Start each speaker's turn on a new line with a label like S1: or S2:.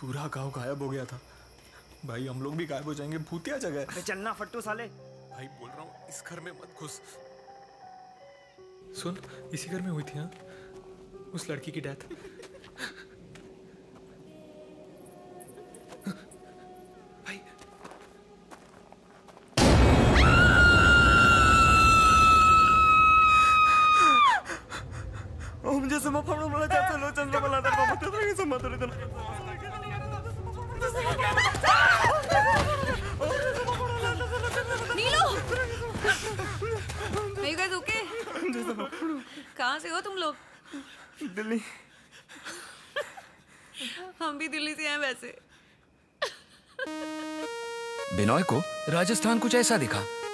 S1: पूरा गांव गायब हो गया था भाई। हम लोग भी गायब हो जाएंगे, भूतिया जगह है।
S2: अबे चलना फट्टू साले।
S1: भाई बोल रहा हूँ इस घर में मत घुस। सुन, इसी घर में हुई थी हाँ उस लड़की की डेथ। भाई
S2: ओम जैसे मैं पढ़ने वाला चाहता लो चंद्र वाला दर बाबा तो नहीं समझ रहे थे।
S3: नीलो, are you guys okay? कहाँ से हो तुम लोग?
S2: दिल्ली।
S3: हम भी दिल्ली से हैं वैसे।
S4: बिनॉय को राजस्थान कुछ ऐसा दिखा।